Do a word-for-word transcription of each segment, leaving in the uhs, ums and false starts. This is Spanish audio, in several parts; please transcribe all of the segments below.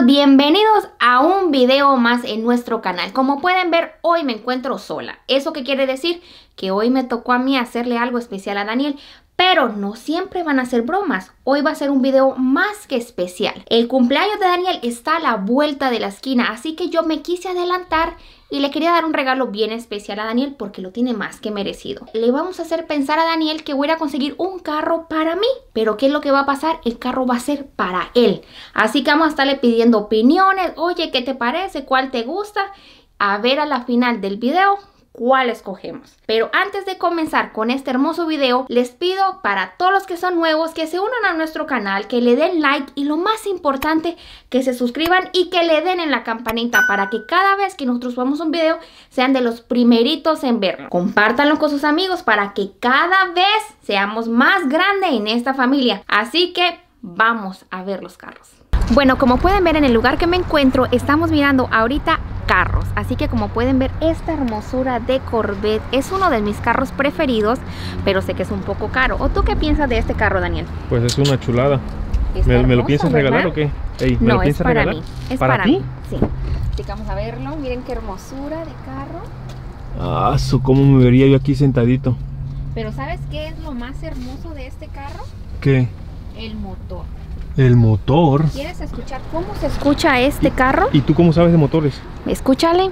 bienvenidos a un video más en nuestro canal. Como pueden ver, hoy me encuentro sola. ¿Eso qué quiere decir? Que hoy me tocó a mí hacerle algo especial a Daniel. Pero no siempre van a ser bromas. Hoy va a ser un video más que especial. El cumpleaños de Daniel está a la vuelta de la esquina, así que yo me quise adelantar y le quería dar un regalo bien especial a Daniel porque lo tiene más que merecido. Le vamos a hacer pensar a Daniel que voy a ir a conseguir un carro para mí. Pero ¿qué es lo que va a pasar? El carro va a ser para él. Así que vamos a estarle pidiendo opiniones. Oye, ¿qué te parece? ¿Cuál te gusta? A ver a la final del video cuál escogemos. Pero antes de comenzar con este hermoso video, les pido para todos los que son nuevos que se unan a nuestro canal, que le den like y lo más importante, que se suscriban y que le den en la campanita para que cada vez que nosotros subamos un video sean de los primeritos en verlo. Compártanlo con sus amigos para que cada vez seamos más grandes en esta familia. Así que vamos a ver los carros. Bueno, como pueden ver en el lugar que me encuentro, estamos mirando ahorita carros. Así que como pueden ver, esta hermosura de Corvette es uno de mis carros preferidos, pero sé que es un poco caro. ¿O tú qué piensas de este carro, Daniel? Pues es una chulada. ¿Me, hermoso, ¿Me lo piensas regalar, ¿verdad? O qué? Ey, ¿me no, lo es para regalar? mí. Es ¿Para, para ti? mí, sí. Así que vamos a verlo. Miren qué hermosura de carro. Ah, su, cómo me vería yo aquí sentadito. Pero ¿sabes qué es lo más hermoso de este carro? ¿Qué? El motor. El motor. ¿Quieres escuchar cómo se escucha este carro? ¿Y tú cómo sabes de motores? Escúchale.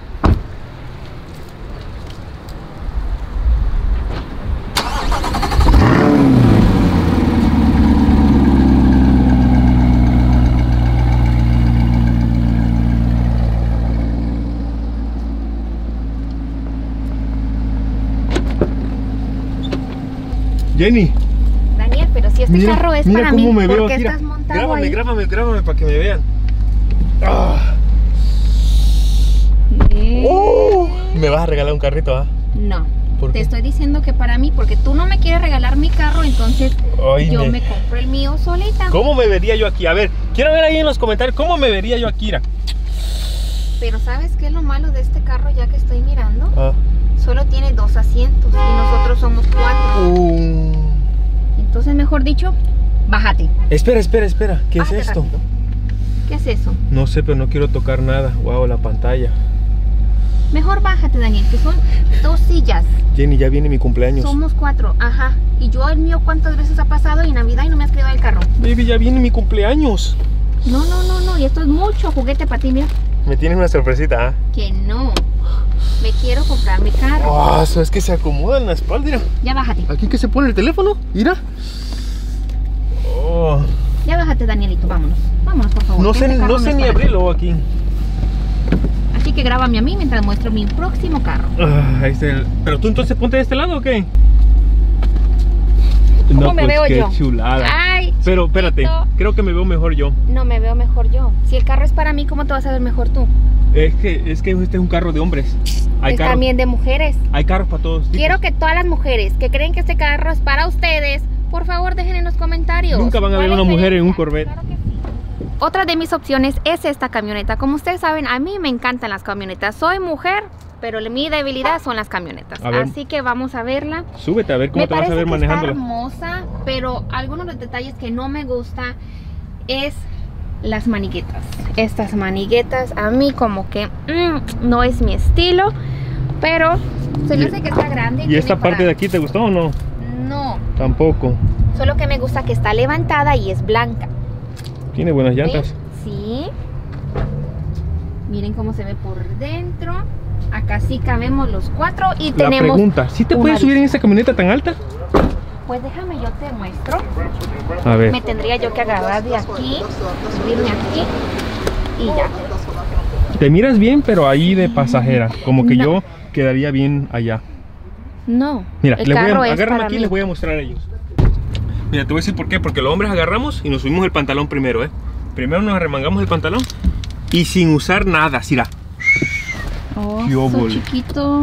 Jenny. Daniel, pero si este mira, carro es mira para cómo mí, me ¿por veo qué aquí? estás montado Grábame, ahí? grábame, grábame para que me vean. Ah. Eh. Uh, ¿Me vas a regalar un carrito, ah? No. ¿Por Te qué? estoy diciendo que para mí, porque tú no me quieres regalar mi carro, entonces Ay, yo me... me compro el mío solita. ¿Cómo me vería yo aquí? A ver, quiero ver ahí en los comentarios cómo me vería yo aquí. Mira. Pero ¿sabes qué es lo malo de este carro ya que estoy mirando? Ah. Solo tiene dos asientos y nosotros somos cuatro. Uh. Entonces, mejor dicho, bájate. Espera, espera, espera. ¿Qué Bájate es esto? rápido. ¿Qué es eso? No sé, pero no quiero tocar nada. Wow, la pantalla. Mejor bájate, Daniel, que son dos sillas. Jenny, ya viene mi cumpleaños. Somos cuatro, ajá. Y yo el mío, ¿cuántas veces ha pasado? Y Navidad y no me has quedado el carro. Baby, ya viene mi cumpleaños. No, no, no, no. Y esto es mucho juguete para ti, mira. Me tienes una sorpresita, ¿ah? Que no. Me quiero comprar mi carro. Oh, eso es que se acomoda en la espalda, mira. Ya bájate. Aquí que se pone el teléfono, mira. Oh. Ya bájate, Danielito, vámonos. Vámonos, por favor. No sé, Este carro no sé es ni para ti. abrirlo aquí. Así que grábame a mí mientras muestro mi próximo carro. Ah, ahí está el... Pero tú entonces ponte de este lado, ¿o qué? ¿Cómo No, me pues, veo qué yo? chulada. Ay, Pero espérate, chiquito. creo que me veo mejor yo. No, me veo mejor yo. Si el carro es para mí, ¿cómo te vas a ver mejor tú? Es que, es que este es un carro de hombres. Hay Es carros, también de mujeres. hay carros para todos tipos. Quiero que todas las mujeres que creen que este carro es para ustedes, por favor dejen en los comentarios. Nunca van a ver ¿Cuál una es mujer la en un diferencia? Corvette. Claro que sí. Otra de mis opciones es esta camioneta. Como ustedes saben, a mí me encantan las camionetas. Soy mujer, pero mi debilidad son las camionetas. A ver. Así que vamos a verla. Súbete a ver cómo Me te vas a parece ver que manejándola. está hermosa, pero algunos de los detalles que no me gusta es las maniguetas. Estas maniguetas a mí como que mmm, no es mi estilo, pero se me Y- hace que está grande. ¿Y tiene esta para- parte de aquí te gustó o no? No, Tampoco. solo que me gusta que está levantada y es blanca. Tiene buenas llantas. ¿Ven? Sí. Miren cómo se ve por dentro. Acá sí cabemos los cuatro y La tenemos... pregunta, ¿sí te una puedes subir en vista. esa camioneta tan alta? Pues déjame, yo te muestro. A ver. Me tendría yo que agarrar de aquí, subirme aquí y ya. Te miras bien, pero ahí de pasajera. Como que No. yo quedaría bien allá. No, Mira, el les voy carro a, es agárrame para aquí y mí. les voy a mostrar a ellos. Mira, te voy a decir por qué. Porque los hombres agarramos y nos subimos el pantalón primero, ¿eh? Primero nos arremangamos el pantalón y sin usar nada, mira. Oh, Qué so óvole. chiquito.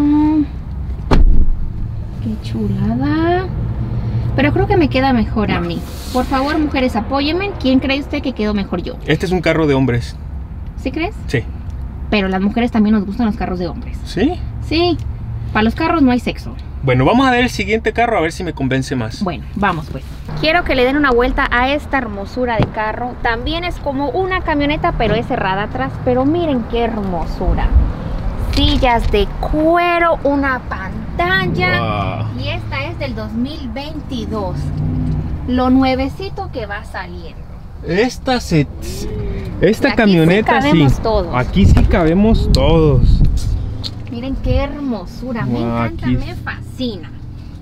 Qué chulada. Pero creo que me queda mejor a mí. Por favor, mujeres, apóyenme. ¿Quién cree usted que quedó mejor yo? Este es un carro de hombres. ¿Sí crees? Sí. Pero las mujeres también nos gustan los carros de hombres. ¿Sí? Sí, para los carros no hay sexo. Bueno, vamos a ver el siguiente carro a ver si me convence más. Bueno, vamos pues. Quiero que le den una vuelta a esta hermosura de carro. También es como una camioneta, pero es cerrada atrás. Pero miren qué hermosura. Sillas de cuero, una pantalla. Wow. Y esta es del dos mil veintidós. Lo nuevecito que va saliendo. Esta se... Esta aquí camioneta sí, sí. Todos. Aquí sí cabemos todos. Miren qué hermosura. Wow, me encanta, aquí... me fascina.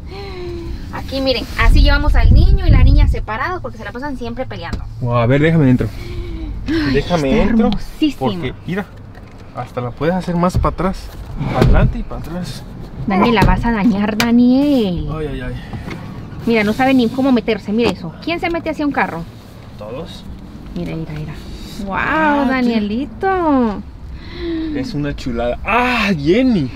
Aquí miren, así llevamos al niño y la niña separados porque se la pasan siempre peleando. Wow, a ver, déjame dentro. Ay, déjame está dentro. Hermosísima. Porque, mira, hasta la puedes hacer más para atrás. Para adelante y para atrás. Daniel, la vas a dañar, Daniel. Ay, ay, ay. Mira, no sabe ni cómo meterse, mira eso. ¿Quién se mete hacia un carro? Todos. Mira, mira, mira. Wow, ah, Danielito. Es una chulada. ¡Ah, Jenny!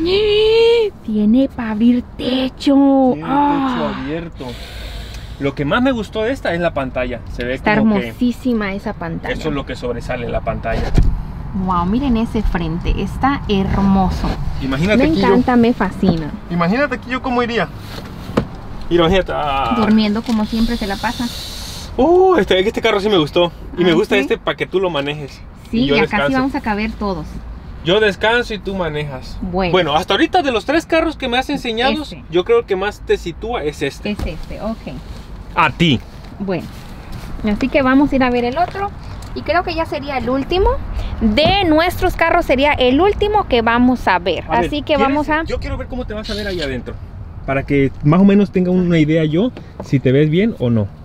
Tiene para abrir techo. Tiene ah. techo abierto. Lo que más me gustó de esta es la pantalla. Se ve Está como hermosísima que esa pantalla. eso es lo que sobresale, la pantalla. Wow, miren ese frente. Está hermoso. Imagínate me aquí encanta, yo, me fascina. Imagínate aquí yo cómo iría. Mira, imagínate. Ah. Durmiendo como siempre se la pasa. Uh, este, este carro sí me gustó. Y ah, me gusta ¿sí? este para que tú lo manejes. Sí, y, y acá sí vamos a caber todos. Yo descanso y tú manejas. Bueno. Bueno, hasta ahorita de los tres carros que me has enseñado, este. yo creo que más te sitúa es este. Es este, ok. A ti. Bueno, así que vamos a ir a ver el otro. Y creo que ya sería el último. De nuestros carros sería el último que vamos a ver. A así ver, que vamos a... Yo quiero ver cómo te vas a ver ahí adentro. Para que más o menos tenga una idea yo si te ves bien o no.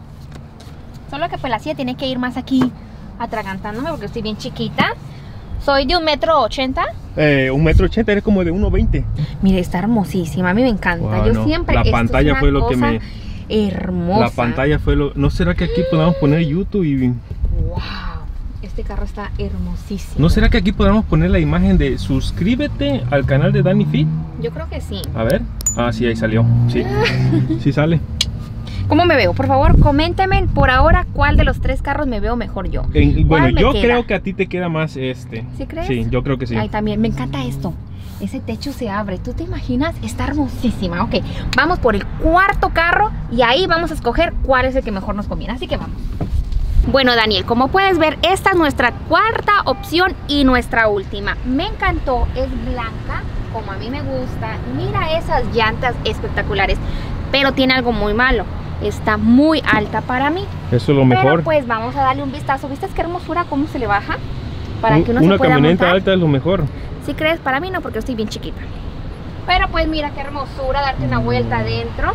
Solo que pues la silla tiene que ir más aquí atragantándome porque estoy bien chiquita. Soy de un metro ochenta. Eh, un metro ochenta, eres como de uno veinte. Mire, está hermosísima, a mí me encanta. Wow, yo no. siempre... La pantalla fue lo que me... hermosa. La pantalla fue lo... ¿No será que aquí podamos poner YouTube y... Wow, este carro está hermosísimo. ¿No será que aquí podamos poner la imagen de suscríbete al canal de Dani Fit? Yo creo que sí. A ver. Ah, sí, ahí salió. Sí, sí sale. ¿Cómo me veo? Por favor, coméntenme por ahora cuál de los tres carros me veo mejor yo. En, bueno, yo queda? creo que a ti te queda más este. ¿Sí crees? Sí, yo creo que sí. Ay, también, me encanta esto. Ese techo se abre, ¿tú te imaginas? Está hermosísima. Ok, vamos por el cuarto carro y ahí vamos a escoger cuál es el que mejor nos conviene. Así que vamos. Bueno, Daniel, como puedes ver, esta es nuestra cuarta opción y nuestra última. Me encantó, es blanca, como a mí me gusta. Mira esas llantas espectaculares, pero tiene algo muy malo. Está muy alta para mí. Eso es lo mejor. Pero pues vamos a darle un vistazo. ¿Viste qué hermosura cómo se le baja? Para que uno Una se pueda camioneta montar. alta es lo mejor. ¿Sí crees? Para mí no, porque estoy bien chiquita. Pero pues mira qué hermosura, darte una vuelta adentro.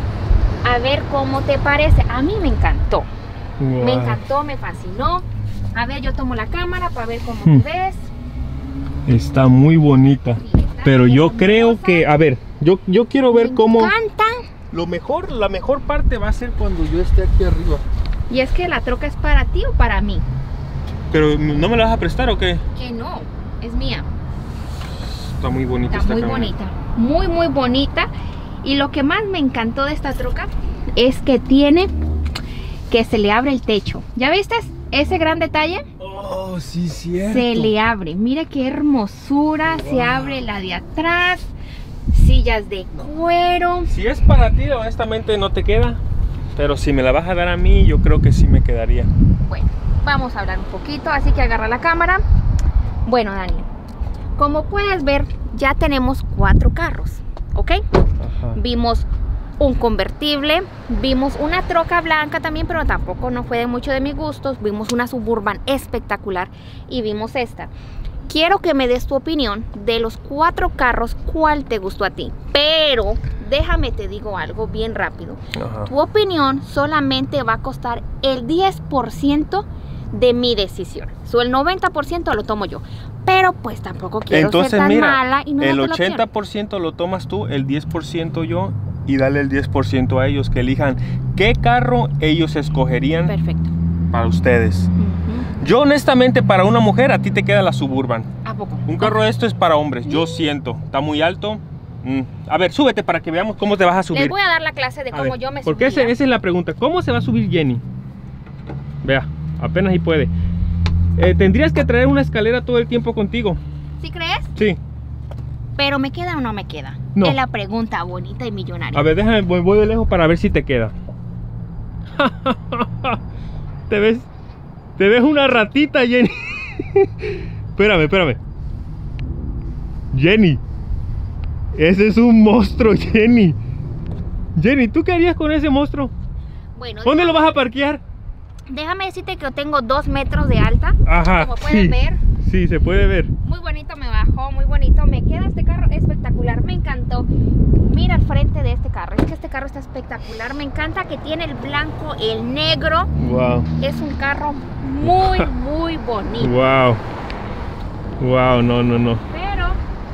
A ver cómo te parece. A mí me encantó. Wow. Me encantó, me fascinó. A ver, yo tomo la cámara para ver cómo Hmm. te ves. Está muy bonita. Sí, está Pero yo hermosa. creo que, a ver, yo, yo quiero ver Me cómo... encanta. Lo mejor, la mejor parte va a ser cuando yo esté aquí arriba. Y es que la troca es para ti o para mí. Pero, ¿no me la vas a prestar o qué? Que no, es mía. Está muy bonita Está esta muy camioneta. bonita, muy muy bonita. Y lo que más me encantó de esta troca es que tiene que se le abre el techo. ¿Ya viste ese gran detalle? Oh, sí, cierto. Se le abre, mira qué hermosura. Wow. Se abre la de atrás, sillas de cuero. Si es para ti, honestamente no te queda. Pero si me la vas a dar a mí, yo creo que sí me quedaría. Bueno, vamos a hablar un poquito, así que agarra la cámara. Bueno, Daniel, como puedes ver, ya tenemos cuatro carros, ¿ok? Ajá. Vimos un convertible, vimos una troca blanca también, pero tampoco no fue de mucho de mis gustos. Vimos una Suburban espectacular y vimos esta. Quiero que me des tu opinión de los cuatro carros, ¿cuál te gustó a ti? Pero déjame te digo algo bien rápido. Ajá. Tu opinión solamente va a costar el diez por ciento de mi decisión. So, el noventa por ciento lo tomo yo. Pero pues tampoco quiero Entonces, ser tan mira, mala y no el darte la opción. ochenta por ciento lo tomas tú, el diez por ciento yo, y dale el diez por ciento a ellos que elijan qué carro ellos escogerían Perfecto. para ustedes. Uh-huh. Yo honestamente, para una mujer, a ti te queda la Suburban. ¿A poco? Un carro de esto es para hombres, yo siento. Está muy alto. Mm. A ver, súbete para que veamos cómo te vas a subir. Les voy a dar la clase de A cómo ver, yo me porque subía. ese, esa es la pregunta. ¿Cómo se va a subir Jenny? Vea, apenas ahí puede. Eh, ¿Tendrías que traer una escalera todo el tiempo contigo? ¿Sí crees? Sí. ¿Pero me queda o no me queda? No. Es la pregunta bonita y millonaria. A ver, déjame, voy, voy de lejos para ver si te queda. ¿Te ves? ¿Te ves una ratita, Jenny? Espérame, espérame. Jenny. Ese es un monstruo, Jenny. Jenny, ¿tú qué harías con ese monstruo? Bueno, ¿dónde déjame, lo vas a parquear? Déjame decirte que yo tengo dos metros de alta. Ajá, como pueden sí, ver. Sí, se puede ver. Muy bonito me bajó, muy bonito. Me queda este carro espectacular, me encantó. Mira el frente de este carro. Es que este carro está espectacular. Me encanta que tiene el blanco, el negro. Wow. Es un carro muy, muy bonito. Wow. Wow, no, no, no. Pero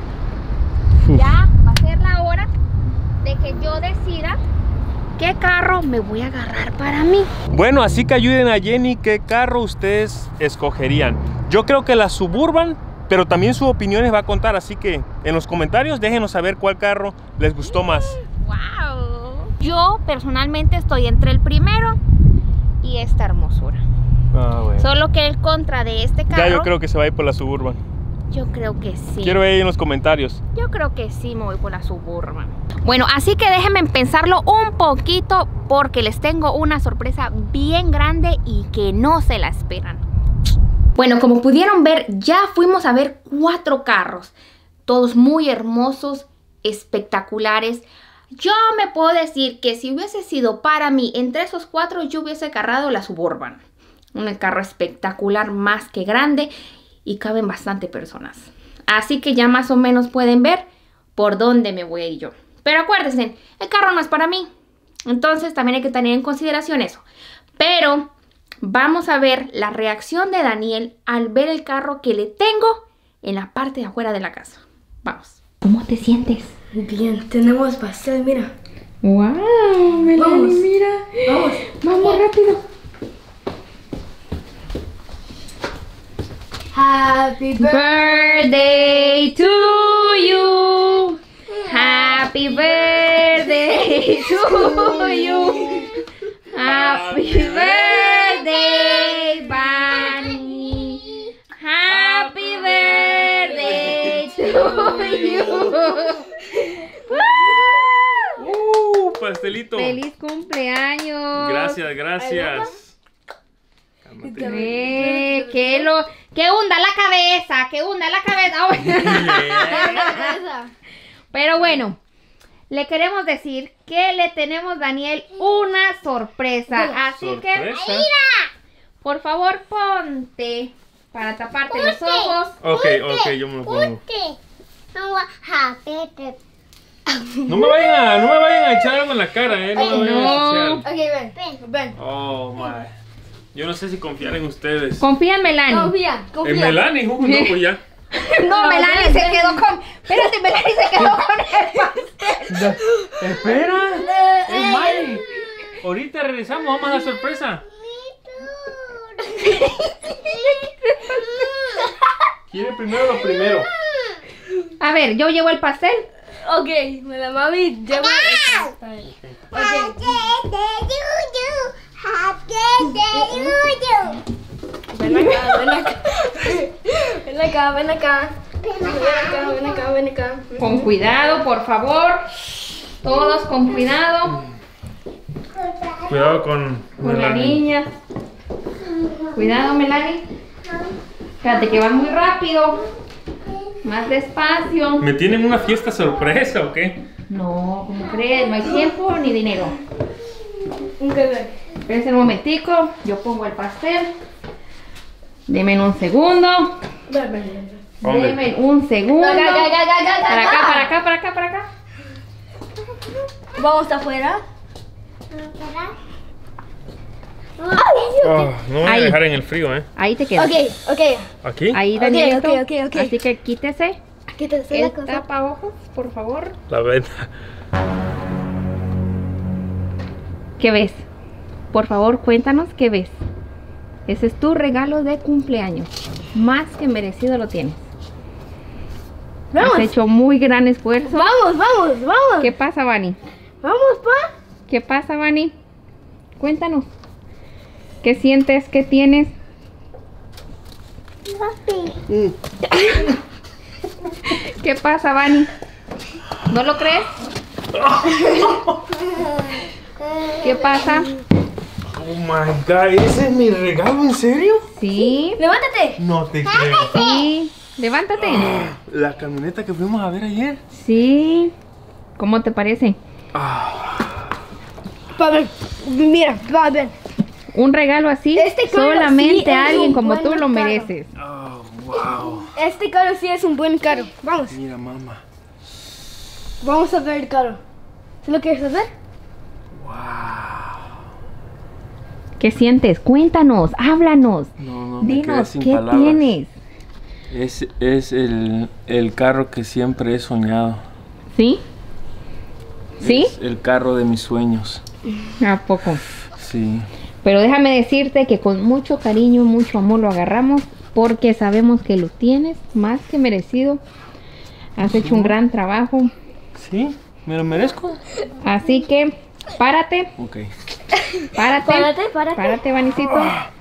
Uf. ya va a ser la hora de que yo decida qué carro me voy a agarrar para mí. Bueno, así que ayuden a Jenny, ¿qué carro ustedes escogerían? Yo creo que la Suburban, pero también su opinión les va a contar, así que en los comentarios déjenos saber cuál carro les gustó más. Wow. Yo personalmente estoy entre el primero y esta hermosura. Ah, bueno. Solo que el contra de este carro, Ya yo creo que se va a ir por la Suburban. yo creo que sí. Quiero ver ahí en los comentarios. Yo creo que sí me voy por la Suburban. Bueno, así que déjenme pensarlo un poquito porque les tengo una sorpresa bien grande y que no se la esperan. Bueno, como pudieron ver, ya fuimos a ver cuatro carros. Todos muy hermosos, espectaculares. Yo me puedo decir que si hubiese sido para mí, entre esos cuatro yo hubiese agarrado la Suburban. Un carro espectacular, más que grande, y caben bastante personas. Así que ya más o menos pueden ver por dónde me voy a ir yo. Pero acuérdense, el carro no es para mí. Entonces también hay que tener en consideración eso. Pero vamos a ver la reacción de Daniel al ver el carro que le tengo en la parte de afuera de la casa. Vamos. ¿Cómo te sientes? Bien, tenemos pastel, mira. ¡Wow! Melanie, Vamos. mira. Vamos. Vamos rápido. Happy birthday. Birthday to you. Happy birthday to you. Happy birthday, Bunny. Happy birthday to you. ¡Uh! Pastelito. ¡Feliz cumpleaños! Gracias, gracias. Eh, ¿qué, lo, ¿Qué hunda la cabeza? ¿Qué hunda la cabeza? Pero bueno, le queremos decir que le tenemos, Daniel, una sorpresa. Así ¿Sorpresa? que, mira, por favor, ponte para taparte los ojos. Ok, ok, yo me lo pongo. No me vayan a, no me vayan a echar algo en la cara, eh. No me vayan a No. ensuciar. Ok, ven, ven. Oh, my. Yo no sé si confiar en ustedes. Confía en Melanie. Confía, confía. En Melanie, uh, no, pues ya. No, No, Melanie ven, se ven. quedó con... Espérate, Melanie se quedó con el pastel. Espera. Es Miley. Ahorita regresamos, vamos a la sorpresa. Quiere primero lo primero. A ver, yo llevo el pastel. Ok, me la mami lleva el pastel. Ok. Ven acá, ven acá. Ven acá, ven acá. Ven acá, ven acá, ven acá. Con cuidado, por favor. Todos con cuidado. Cuidado con Con la Melanie. niña. Cuidado, Melanie. Espérate que va muy rápido. Más despacio. ¿Me tienen una fiesta sorpresa o qué? No, como crees, no hay tiempo ni dinero. Un bebé. Espérense un momentico. Yo pongo el pastel. Denme un segundo. Ven, ven, ven. ¿Dónde? Denme un segundo. Acá, acá, acá, acá, acá, Para acá, acá. para acá, para acá, para acá. Vamos afuera. Oh, no me voy a Ahí. dejar en el frío, ¿eh? Ahí te quedas. Ok, ok. ¿Aquí? Ahí, Ok, Danielito. ok, ok, ok. Así que quítese Aquí te hace la el cosa. tapaojos, por favor. La venta. ¿Qué ves? Por favor, cuéntanos qué ves. Ese es tu regalo de cumpleaños. Más que merecido lo tienes. Vamos. Has hecho muy gran esfuerzo. Vamos, vamos, vamos. ¿Qué pasa, Vani? Vamos, pa. ¿Qué pasa, Vani? Cuéntanos. ¿Qué sientes? ¿Qué tienes? ¿Qué pasa, Vani? ¿No lo crees? ¿Qué pasa? Oh my God, ¿ese es mi regalo? ¿En serio? Sí. ¡Levántate! No te creo. Sí. Levántate. La camioneta que fuimos a ver ayer. Sí. ¿Cómo te parece? Pavel, mira, Pavel. Un regalo así, Este carro solamente sí es alguien un como buen tú lo carro. mereces. Oh, wow. Este carro sí es un buen carro. Vamos, Mira, mamá. vamos a ver el carro. ¿Sí lo quieres hacer? Wow. ¿Qué sientes? Cuéntanos, háblanos. No, no, me quedé Dinos, sin ¿qué palabras. tienes? Es, es el, el carro que siempre he soñado. ¿Sí? ¿Sí? Es el carro de mis sueños. ¿A poco? Sí. Pero déjame decirte que con mucho cariño, mucho amor lo agarramos porque sabemos que lo tienes más que merecido. Has hecho un gran trabajo. ¿Sí? ¿Me lo merezco? Así que párate, Ok. párate, Párate, párate. párate, Vanicito.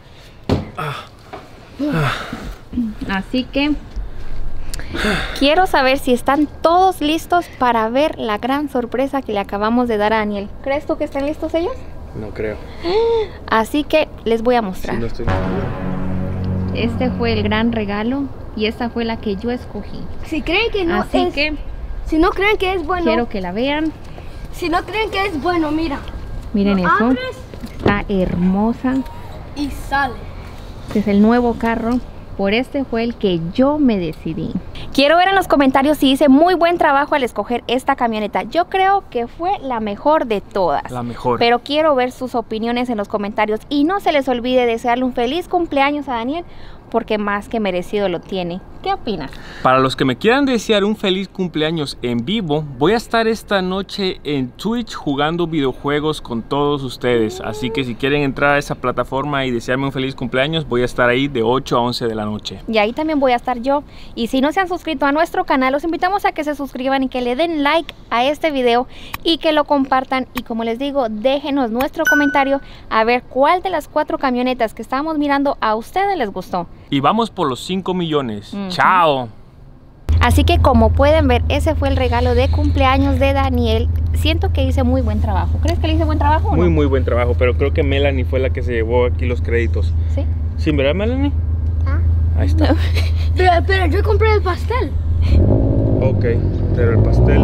Así que quiero saber si están todos listos para ver la gran sorpresa que le acabamos de dar a Daniel. ¿Crees tú que están listos ellos? No creo. Así que les voy a mostrar. Sí, no estoy. Este fue el gran regalo y esta fue la que yo escogí. Si creen que no Así es, que si no creen que es bueno, quiero que la vean. si no creen que es bueno, mira, Miren lo eso. abres Está hermosa. y sale. Este es el nuevo carro. Por este fue el que yo me decidí. Quiero ver en los comentarios si hice muy buen trabajo al escoger esta camioneta. Yo creo que fue la mejor de todas. La mejor. Pero quiero ver sus opiniones en los comentarios. Y no se les olvide desearle un feliz cumpleaños a Daniel, porque más que merecido lo tiene. ¿Qué opinas? Para los que me quieran desear un feliz cumpleaños en vivo, voy a estar esta noche en Twitch jugando videojuegos con todos ustedes. Así que si quieren entrar a esa plataforma y desearme un feliz cumpleaños, voy a estar ahí de ocho a once de la noche. Y ahí también voy a estar yo. Y si no se han suscrito a nuestro canal, los invitamos a que se suscriban y que le den like a este video y que lo compartan. Y como les digo, déjenos nuestro comentario a ver cuál de las cuatro camionetas que estábamos mirando a ustedes les gustó. Y vamos por los cinco millones. Ujú. ¡Chao! Así que como pueden ver, ese fue el regalo de cumpleaños de Daniel. Siento que hice muy buen trabajo. ¿Crees que le hice buen trabajo o Muy, no? muy buen trabajo, pero creo que Melanie fue la que se llevó aquí los créditos. ¿Sí? ¿Sí, verdad, Melanie? Ah. Ahí está. Pero, pero yo compré el pastel. Ok, pero el pastel.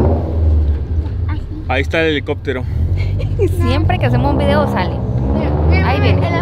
Ahí está el helicóptero. Siempre que hacemos un video sale. Mira, mira, Ahí mira, viene. el